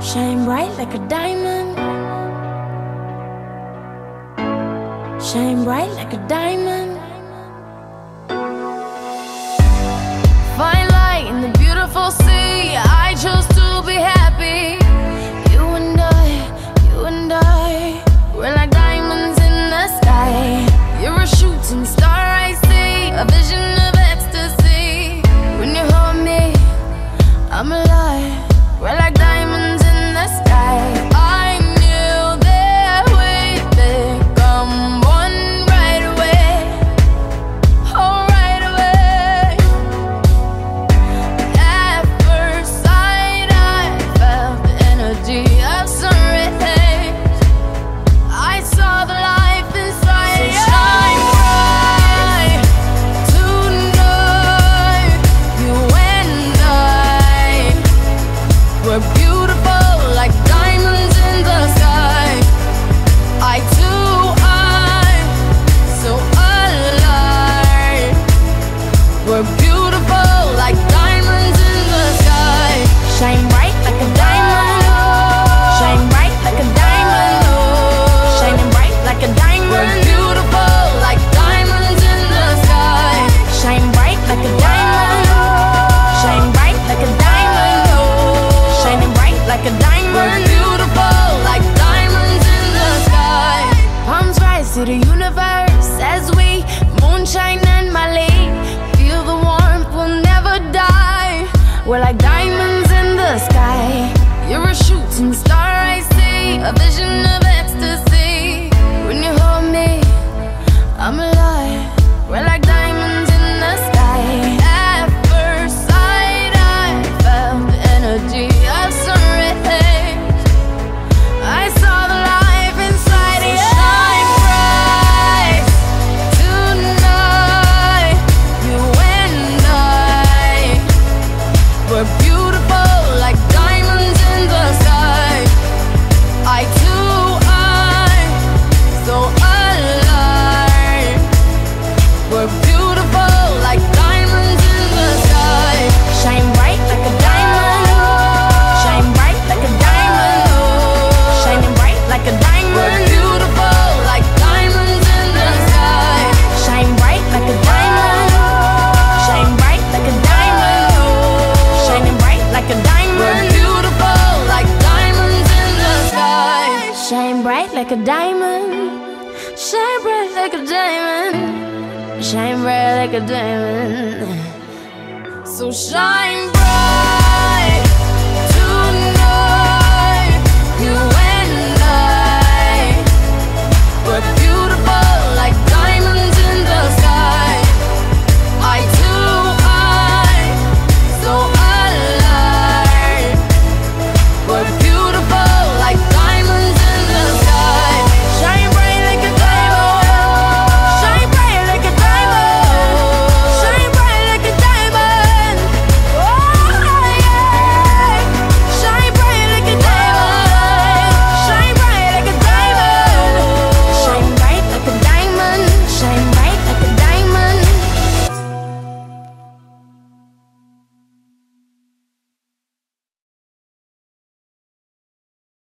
Shine bright like a diamond. Shine bright like a diamond. Find light in the beautiful sea. I chose to be happy. You and I, we're like diamonds in the sky. You're a shooting star, I see, a vision of ecstasy. When you hold me, I'm alive. We're like diamonds in the sky. I knew that we'd become one right away. Oh, right away. At first sight, I felt the energy of sun rays. I saw the life inside you. So shine bright tonight. You and I, we're beautiful like diamonds in the sky. I too, I'm so alive. We're beautiful like diamonds in the sky. Shine bright like a diamond. Shine bright like a diamond. Shining bright like a diamond. We're beautiful like diamonds in the sky. Shine bright like a diamond. Shine bright like a diamond. Shining bright like a diamond. We're beautiful like diamonds in the sky. Palms rise to the universe as we moonshine and Mali. Feel the warmth, we'll never die. We're like diamonds in the sky. You're a shooting star, I see, a vision of ecstasy. When you hold me, I'm alive. We're like diamonds in the sky. At first sight, I felt the energy of sun rays. I saw the life inside you. Shine bright tonight. You and I, we're beautiful like diamonds in the sky. I too, I'm so alive. We're beautiful like diamonds in the sky. Shine bright like a diamond. Shine bright like a diamond. Shining bright like a diamond. We're beautiful like diamonds in the sky. Shine bright like a diamond. Shine bright like a diamond. Shining bright like a diamond. We're beautiful like diamonds in the sky. Shine bright like a diamond. Shine bright like a diamond. Shine bright like a diamond. So shine bright.